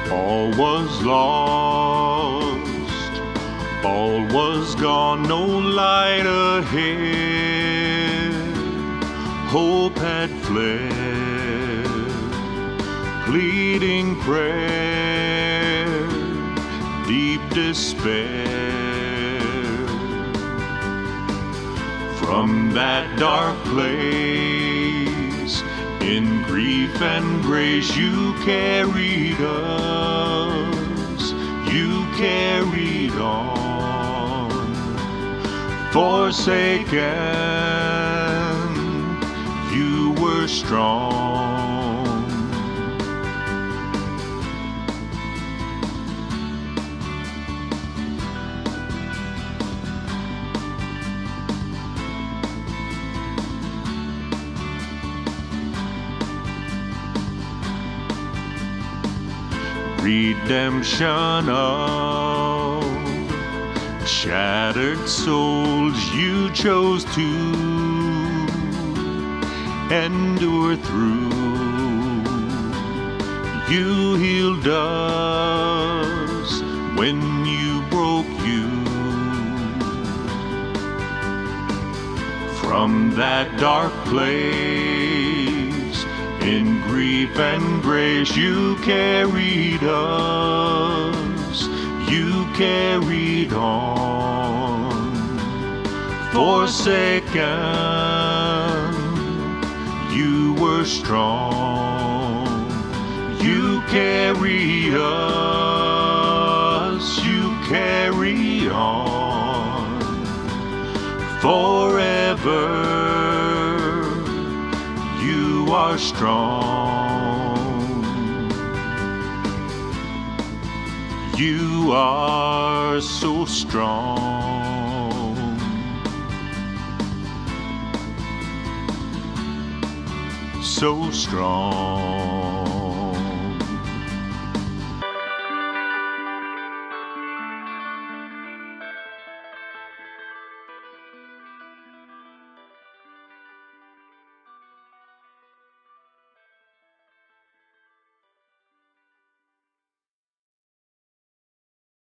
All was lost, all was gone, no light ahead. Hope had fled, pleading prayer, deep despair. From that dark place, in grief and grace, you carried us, you carried on. Forsaken, you were strong. Redemption of shattered souls, you chose to endure through. You healed us when you broke you. From that dark place, in grief and grace, you carried us, you carried on. Forsaken, you were strong. You carry us, you carry on. Forever you are strong. You are so strong. So strong.